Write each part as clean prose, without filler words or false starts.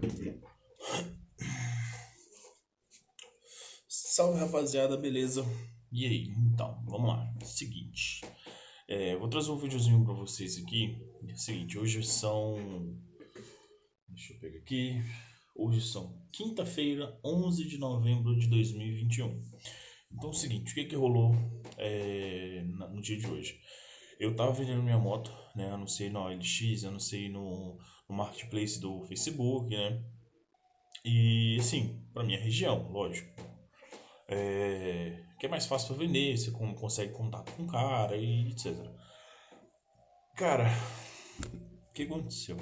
Salve rapaziada, beleza? E aí, então, vamos lá. Seguinte, vou trazer um videozinho pra vocês aqui. É o seguinte, hoje são. Deixa eu pegar aqui. Hoje são quinta-feira, 11 de novembro de 2021. Então é o seguinte, o que rolou no dia de hoje? Eu tava vendendo minha moto, né? Anunciei na OLX, anunciei no Marketplace do Facebook, né? E assim, pra minha região, lógico. Que é mais fácil para vender, você consegue contato com o cara e etc. Cara, o que aconteceu?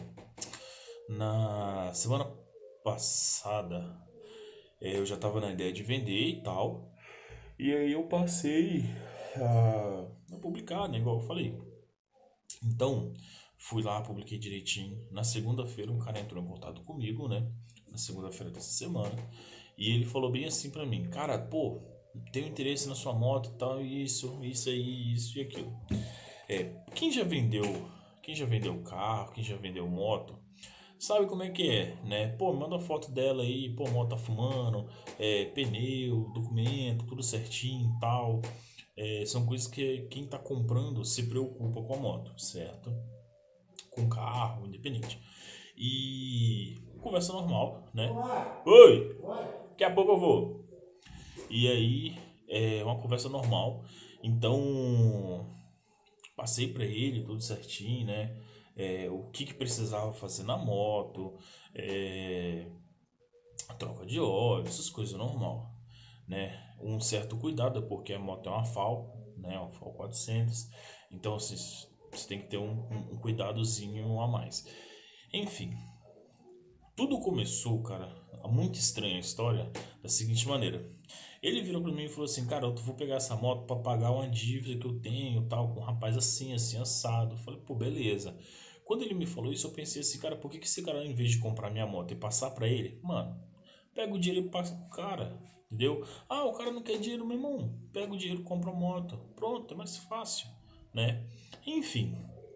Na semana passada, eu já tava na ideia de vender e tal, e aí eu passei a publicar, né, igual eu falei. Então, fui lá, publiquei direitinho. Na segunda-feira, um cara entrou em contato comigo, né, na segunda-feira dessa semana, e ele falou bem assim pra mim: cara, pô, tenho interesse na sua moto e tal, isso aí, isso e aquilo. Quem já vendeu, quem já vendeu carro, quem já vendeu moto, sabe como é que é, né? Pô, manda foto dela aí, pô, moto tá fumando, pneu, documento, tudo certinho e tal. São coisas que quem tá comprando se preocupa com a moto, certo? Com o carro, independente. E conversa normal, né? Oi, daqui a pouco eu vou. E aí, é uma conversa normal. Então, passei para ele tudo certinho, né? O que precisava fazer na moto, é, a troca de óleo, essas coisas normal, né? Um certo cuidado, porque a moto é uma FAL, né? Uma FAL 400, então assim, você tem que ter um cuidadozinho a mais. Enfim, tudo começou, cara, muito estranha a história, da seguinte maneira. Ele virou pra mim e falou assim: cara, eu vou pegar essa moto pra pagar uma dívida que eu tenho, tal, com um rapaz assim, assim, assado. Eu falei: pô, beleza. Quando ele me falou isso, eu pensei assim: cara, por que esse cara, em vez de comprar minha moto e passar pra ele, mano, pega o dinheiro e passa pro cara, entendeu? Ah, o cara não quer dinheiro, meu irmão, pega o dinheiro e compra a moto. Pronto, é mais fácil, né? Enfim,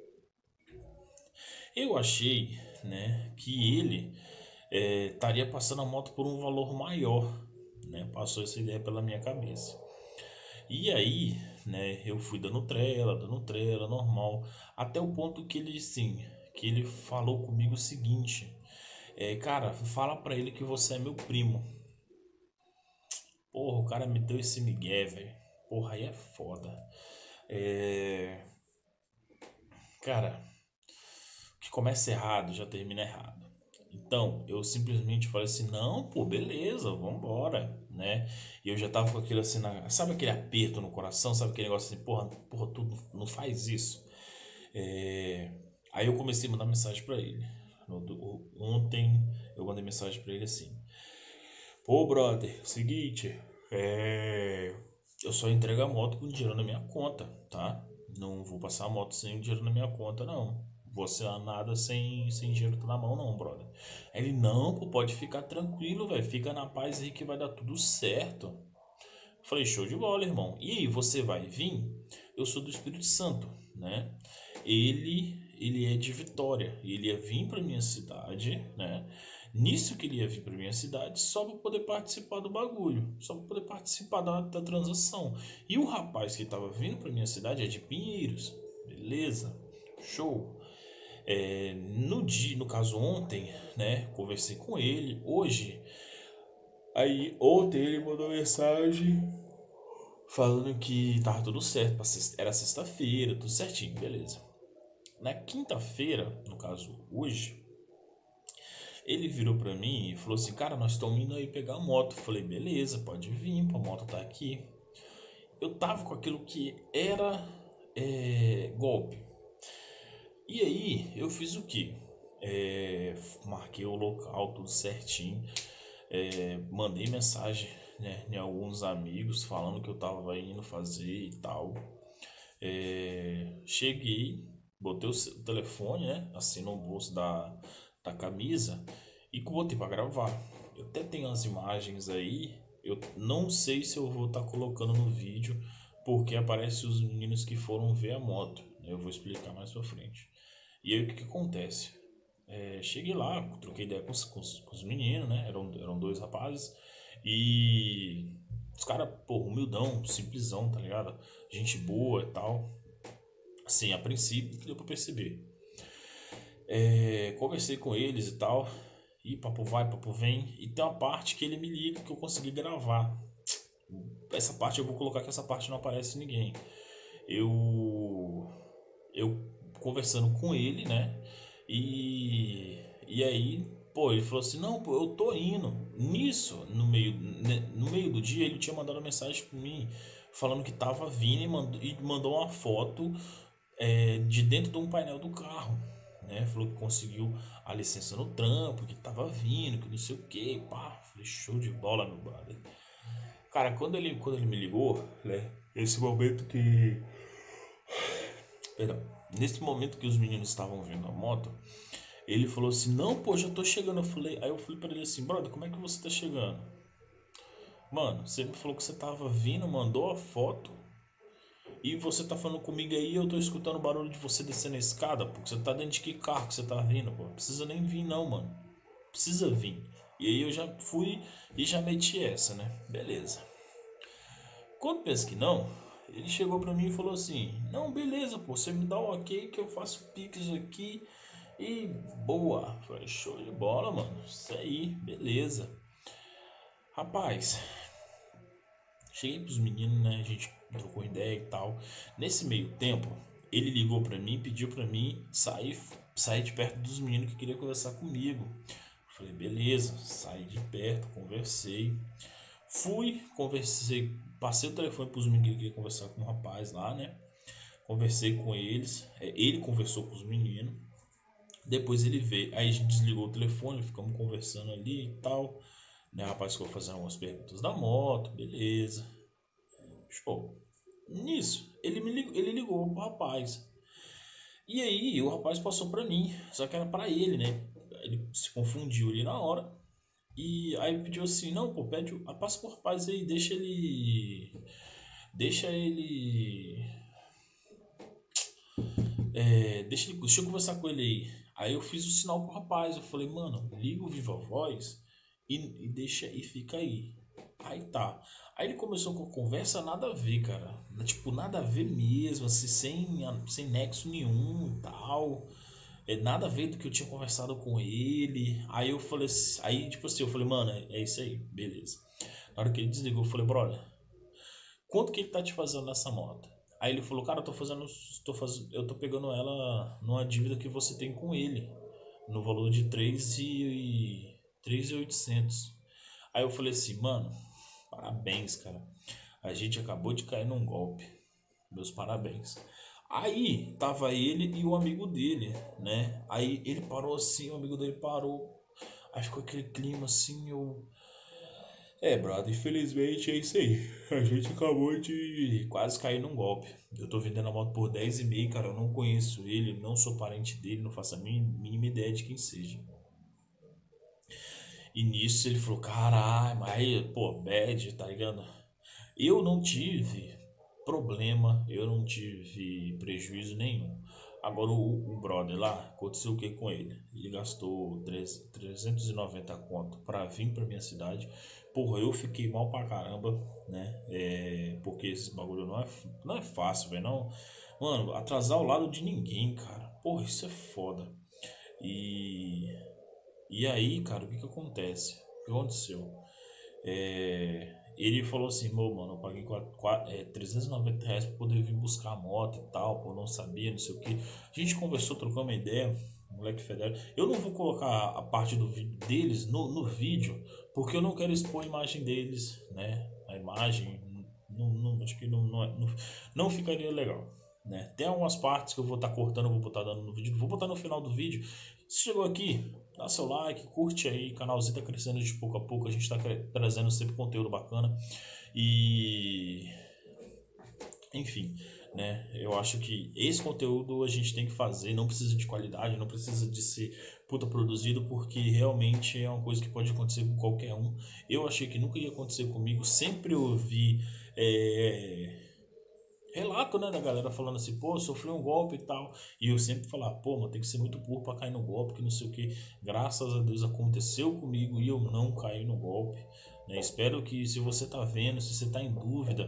eu achei, né, que ele estaria passando a moto por um valor maior, né? Passou essa ideia pela minha cabeça. E aí, né, eu fui dando trela, normal, até o ponto que ele, sim, que ele falou comigo o seguinte: cara, fala pra ele que você é meu primo. Porra, o cara me deu esse migué, velho. Porra, aí é foda. É, cara, o que começa errado já termina errado. Então, eu simplesmente falei assim: não, pô, beleza, vambora, né? E eu já tava com aquilo assim, sabe aquele aperto no coração, sabe aquele negócio assim: porra, tu não faz isso. É, Aí eu comecei a mandar mensagem pra ele. Ontem eu mandei mensagem pra ele assim: pô, brother, seguinte, eu só entrego a moto com dinheiro na minha conta, tá? Não vou passar a moto sem dinheiro na minha conta, não. Você nada sem dinheiro na mão, não, brother. Aí ele: não, pô, pode ficar tranquilo, velho. Fica na paz aí que vai dar tudo certo. Falei: show de bola, irmão. E aí, você vai vir? Eu sou do Espírito Santo, né? Ele é de Vitória. E ele ia vir para minha cidade, né? Nisso que ele ia vir para minha cidade só para poder participar do bagulho, só para poder participar da transação. E o rapaz que estava vindo para minha cidade é de Pinheiros. Beleza? Show. No caso ontem, né? Conversei com ele. Hoje, aí ontem ele mandou mensagem falando que tava tudo certo, era sexta-feira, tudo certinho, beleza. Na quinta-feira, no caso hoje, ele virou pra mim e falou assim: cara, nós estamos indo aí pegar a moto. Eu falei: beleza, pode vir, a moto tá aqui. Eu tava com aquilo que era golpe. E aí eu fiz o que? Marquei o local, tudo certinho. Mandei mensagem, né, em alguns amigos falando que eu tava indo fazer e tal. Cheguei, botei o telefone, né, assim no bolso da camisa e botei para gravar. Eu até tenho as imagens aí, eu não sei se eu vou estar colocando no vídeo, porque aparece os meninos que foram ver a moto, né. Eu vou explicar mais pra frente. E aí o que acontece? Cheguei lá, troquei ideia com os meninos, né? Eram dois rapazes. E os caras, pô, humildão, simplesão, tá ligado? Gente boa e tal. Assim, a princípio, deu pra perceber. Conversei com eles e tal. E papo vai, papo vem. E tem uma parte que ele me liga que eu consegui gravar. Essa parte eu vou colocar que essa parte não aparece ninguém. Eu conversando com ele, né? E aí, pô, ele falou assim: "Não, pô, eu tô indo". Nisso, no meio do dia, ele tinha mandado uma mensagem pra mim falando que tava vindo e mandou uma foto de dentro de um painel do carro, né? Falou que conseguiu a licença no trampo, que tava vindo, que não sei o que, pá. Falei, show de bola, meu brother. Cara, quando ele me ligou, né? Esse momento que. Perdão. Nesse momento que os meninos estavam vindo a moto, ele falou assim: "Não, pô, já tô chegando". Aí eu falei pra ele assim: "Brother, como é que você tá chegando?". "Mano, você me falou que você tava vindo, mandou a foto e você tá falando comigo aí, eu tô escutando o barulho de você descendo a escada, porque você tá dentro de que carro que você tá vindo, pô? Precisa nem vir não, mano. Precisa vir". E aí eu já fui e já meti essa, né? Beleza. Quando pensa que não, ele chegou pra mim e falou assim: "Não, beleza, pô, você me dá o ok que eu faço pix aqui e boa". Falei, show de bola, mano. Isso aí, beleza. Rapaz, cheguei pros meninos, né? A gente trocou ideia e tal. Nesse meio tempo, ele ligou pra mim, pediu pra mim sair de perto dos meninos que queria conversar comigo. Falei, beleza, saí de perto, conversei. Fui, conversei, passei o telefone pros meninos que queria conversar com o rapaz lá, né? Conversei com eles, ele conversou com os meninos. Depois ele veio, aí a gente desligou o telefone, ficamos conversando ali e tal. Né, o rapaz ficou fazendo algumas perguntas da moto, beleza. Show. Nisso, ele ligou pro rapaz. E aí o rapaz passou pra mim, só que era pra ele, né? Ele se confundiu ali na hora. E aí pediu assim, não, pô, passa pro rapaz aí, deixa eu conversar com ele aí. Aí eu fiz o sinal pro rapaz, eu falei, mano, liga o Viva Voz e deixa e fica aí. Aí tá. Aí ele começou com a conversa nada a ver, cara. Tipo, nada a ver mesmo, assim, sem nexo nenhum e tal. Nada a ver do que eu tinha conversado com ele. Aí eu falei, aí tipo assim, eu falei, mano, é isso aí, beleza. Na hora que ele desligou, eu falei, brother, quanto que ele tá te fazendo nessa moto? Aí ele falou, cara, eu tô pegando ela numa dívida que você tem com ele, no valor de 3.800. Aí eu falei assim, mano, parabéns, cara. A gente acabou de cair num golpe. Meus parabéns. Aí tava ele e o amigo dele, né? Aí ele parou assim, o amigo dele parou. Aí ficou aquele clima assim, eu. Brother, infelizmente é isso aí. A gente acabou de quase cair num golpe. Eu tô vendendo a moto por 10,5, cara. Eu não conheço ele, não sou parente dele, não faço a mínima ideia de quem seja. E nisso ele falou: caralho, mas, pô, bad, tá ligado? Eu não tive problema, eu não tive prejuízo nenhum. Agora o brother lá, aconteceu o que com ele? Ele gastou 390 conto pra vir pra minha cidade. Porra, eu fiquei mal pra caramba, né? Porque esse bagulho não é fácil, velho. Não, mano, atrasar o lado de ninguém, cara. Porra, isso é foda. E, e aí, cara, o que que acontece? O que aconteceu? Ele falou assim, mano, eu paguei 390 reais pra poder vir buscar a moto e tal, pô, não sabia, não sei o que. A gente conversou, trocou uma ideia, moleque federal. Eu não vou colocar a parte do vídeo deles no vídeo, porque eu não quero expor a imagem deles, né? A imagem, acho que não ficaria legal. Né? Tem algumas partes que eu vou estar cortando, eu vou botar dando no vídeo, vou botar no final do vídeo. Se chegou aqui, dá seu like, curte aí, o canalzinho tá crescendo de pouco a pouco, a gente tá trazendo sempre conteúdo bacana. E enfim, né? Eu acho que esse conteúdo a gente tem que fazer, não precisa de qualidade, não precisa de ser puta produzido, porque realmente é uma coisa que pode acontecer com qualquer um. Eu achei que nunca ia acontecer comigo, sempre ouvi relato, né, da galera falando assim, pô, sofri um golpe e tal. E eu sempre falar, pô, mano, tem que ser muito burro pra cair no golpe, que não sei o que. Graças a Deus aconteceu comigo e eu não caí no golpe. Né? Espero que se você tá vendo, se você tá em dúvida,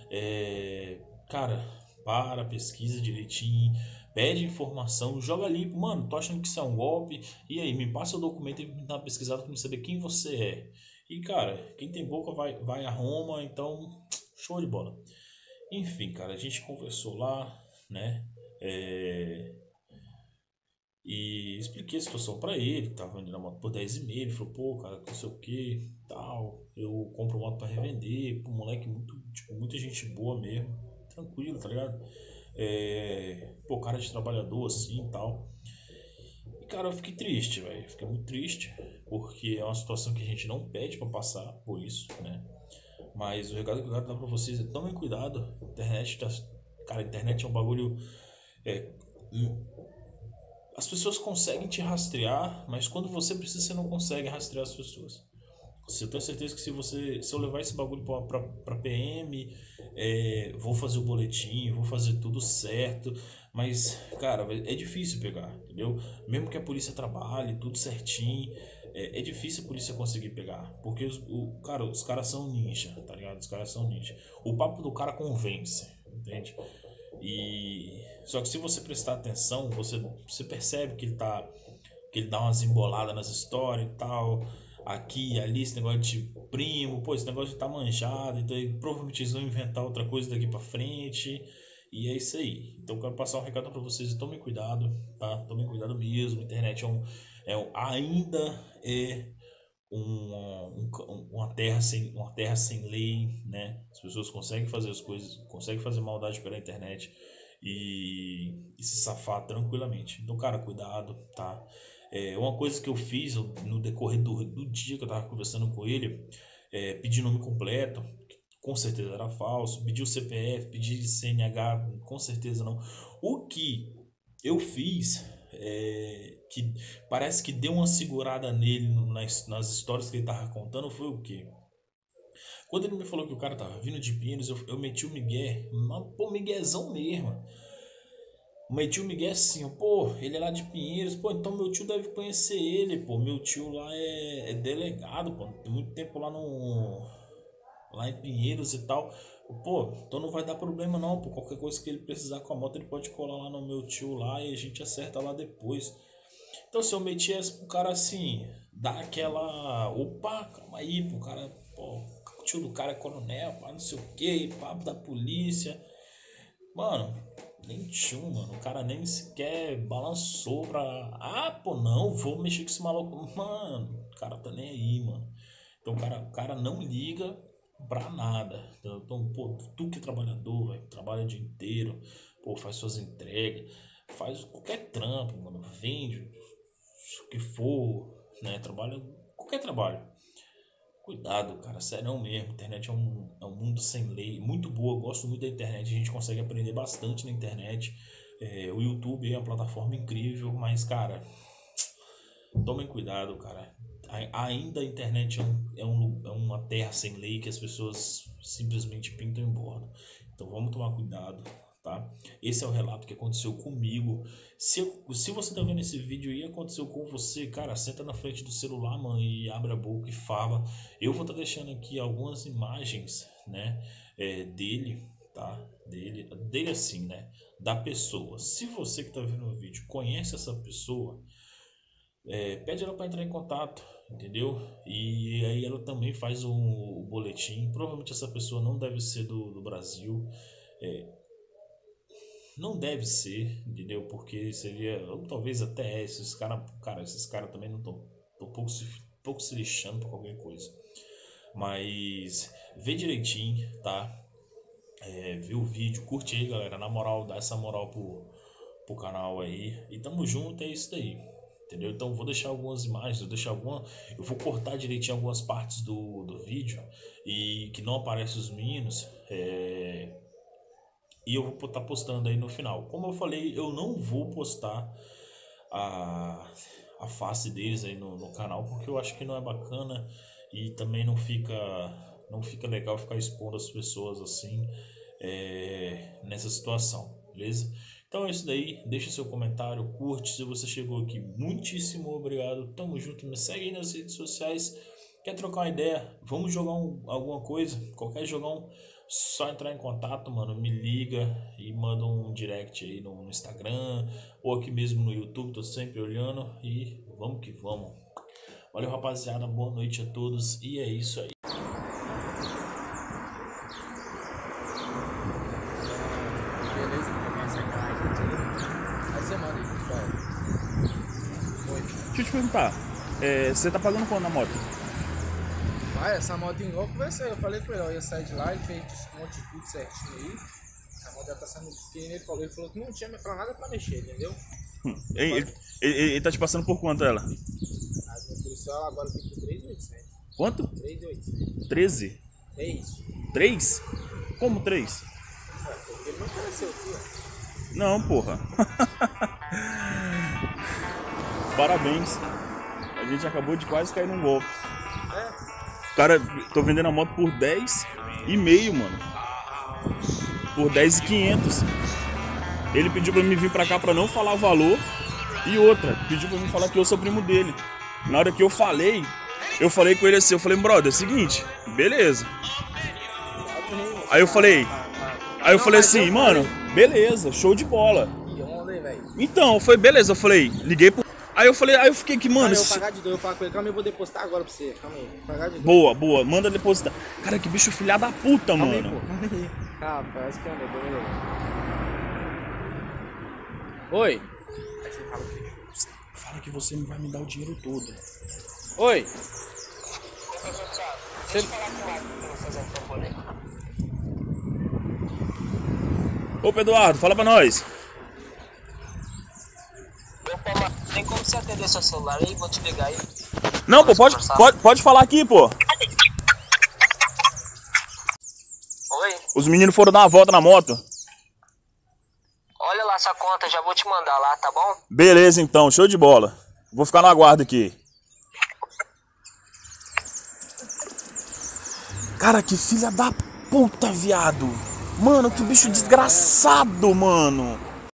cara, pesquisa direitinho, pede informação, joga limpo, mano, tô achando que isso é um golpe, e aí, me passa o documento e me dá uma pesquisada pra me saber quem você é. E cara, quem tem boca vai a Roma, então, show de bola. Enfim, cara, a gente conversou lá, né? É, e expliquei a situação pra ele, tava vendendo a moto por 10,5, ele falou, pô, cara, não sei o que, tal, eu compro moto pra revender, pô, moleque muito, tipo, muita gente boa mesmo, tranquilo, tá ligado? Pô, cara de trabalhador assim e tal. E cara, eu fiquei triste, velho, fiquei muito triste, porque é uma situação que a gente não pede pra passar por isso, né? Mas o recado que eu quero dar pra vocês é tomem cuidado, a internet tá... Cara, a internet é um bagulho. é, As pessoas conseguem te rastrear, mas quando você precisa, você não consegue rastrear as pessoas. Eu tenho certeza que se eu levar esse bagulho pra PM, vou fazer o boletim, vou fazer tudo certo, mas, cara, é difícil pegar, entendeu? Mesmo que a polícia trabalhe, tudo certinho, é difícil a polícia conseguir pegar, porque os caras são ninja, tá ligado? Os caras são ninja. O papo do cara convence, entende? E só que se você prestar atenção, você percebe que ele dá umas emboladas nas histórias e tal, aqui e ali, esse negócio de primo, pô, esse negócio de tá manjado, então provavelmente eles vão inventar outra coisa daqui pra frente. E é isso aí. Então eu quero passar um recado para vocês, tomem cuidado, tá? Tomem cuidado mesmo. A internet ainda é uma terra sem lei, né? As pessoas conseguem fazer as coisas, conseguem fazer maldade pela internet e se safar tranquilamente. Então, cara, cuidado, tá? Uma coisa que eu fiz no decorrer do dia que eu tava conversando com ele, pedi nome completo, com certeza era falso, pedi o CPF, pedi CNH, com certeza não. O que eu fiz que parece que deu uma segurada nele nas histórias que ele tava contando foi o quê? Quando ele me falou que o cara tava vindo de Pinheiros, eu meti o migué, pô, miguezão mesmo. Meti o migué assim, pô, ele é lá de Pinheiros, pô, então meu tio deve conhecer ele, pô, meu tio lá é delegado, pô, tem muito tempo lá em Pinheiros e tal. Pô, então não vai dar problema não, pô, qualquer coisa que ele precisar com a moto, ele pode colar lá no meu tio lá e a gente acerta lá depois. Então se eu metia pro cara assim, dá aquela. Opa, calma aí, pro cara, pô, o tio do cara é coronel, pá, não sei o que, papo da polícia. Mano, nem tchum, mano. O cara nem sequer balançou pra. Ah, pô, não, vou mexer com esse maluco. Mano, o cara tá nem aí, mano. Então o cara não liga pra nada. Então, pô, tu que é trabalhador, véio, trabalha o dia inteiro, pô, faz suas entregas, faz qualquer trampo, mano, vende o que for, né? Trabalha qualquer trabalho. Cuidado, cara, sério mesmo. A internet é um mundo sem lei, muito boa. Eu gosto muito da internet, a gente consegue aprender bastante na internet. O YouTube é uma plataforma incrível, mas, cara, tomem cuidado, cara. Ainda a internet é uma terra sem lei que as pessoas simplesmente pintam e bordam. Então vamos tomar cuidado, tá? Esse é o relato que aconteceu comigo. Se você tá vendo esse vídeo e aconteceu com você, cara, senta na frente do celular, mano, e abre a boca e fala. Eu vou estar deixando aqui algumas imagens, né, dele, tá? Dele assim, né? Da pessoa. Se você que tá vendo o vídeo conhece essa pessoa, pede ela para entrar em contato, entendeu? E aí ela também faz o boletim. Provavelmente essa pessoa não deve ser do Brasil, não deve ser, entendeu? Porque seria, ou talvez até esses esses caras também não estão pouco se lixando para qualquer coisa. Mas vê direitinho, tá? Vê o vídeo, curte aí, galera. Na moral, dá essa moral pro canal aí. E tamo junto, é isso daí. Entendeu? Então vou deixar algumas imagens, eu vou cortar direitinho algumas partes do vídeo e que não aparecem os meninos. E eu vou estar postando aí no final. Como eu falei, eu não vou postar a, a face deles aí no canal, porque eu acho que não é bacana e também não fica legal ficar expondo as pessoas assim. nessa situação, beleza? Então é isso daí, deixa seu comentário, curte se você chegou aqui, muitíssimo obrigado, tamo junto, me segue aí nas redes sociais, quer trocar uma ideia, vamos jogar alguma coisa, qualquer jogão, só entrar em contato, mano, me liga e manda um direct aí no Instagram, ou aqui mesmo no YouTube, tô sempre olhando e vamos que vamos. Valeu, rapaziada, boa noite a todos e é isso aí. Beleza, vou pegar essa caixa aqui. Aí você manda aí, pessoal. Oi. Deixa eu te perguntar, você tá pagando quanto na moto? Vai, essa moto igual eu conversei, eu falei com ele, ó, eu ia sair de lá, ele fez desconto de tudo certinho aí. Essa moto já tá sendo pequena, ele falou que não tinha pra nada pra mexer, entendeu? Ele tá te passando por quanto ela? Aí me ofereceu ela agora aqui por 3.800. Quanto? 3.800. 13? 3? 3? Como 3? Ué, porque ele me ofereceu aqui, ó. Não, porra. Parabéns. A gente acabou de quase cair num golpe. É? Cara, tô vendendo a moto por 10,5, mano. Por 10.500. Ele pediu pra mim vir pra cá pra não falar o valor. E outra, pediu pra mim falar que eu sou primo dele. Na hora que eu falei com ele assim, eu falei, brother, é o seguinte, beleza. Aí eu falei assim, mano, beleza, show de bola. Ih, onda aí, velho. Então, foi beleza, eu falei, liguei pro... Aí eu fiquei aqui, mano... Cara, eu vou pagar de dois, eu falo com ele, calma aí, eu vou depositar agora pra você, calma aí, vou pagar de dois. Boa, manda depositar. Cara, que bicho filha da puta, Calma mano. aí, pô, calma aí. Rapaz, que andou, beleza. Oi. Aí você fala o quê? Fala que você não vai me dar o dinheiro todo. Oi. Deixa eu falar com o Marco pra eu fazer um favor aí. Ô, Pedro Eduardo, fala pra nós. Opa, Marco, tem como você atender seu celular aí? Vou te ligar aí. Não, pô, pode falar aqui, pô. Oi? Os meninos foram dar uma volta na moto. Olha lá sua conta, já vou te mandar lá, tá bom? Beleza, então, show de bola. Vou ficar no aguardo aqui. Cara, que filha da puta, viado. Mano, que bicho desgraçado, mano.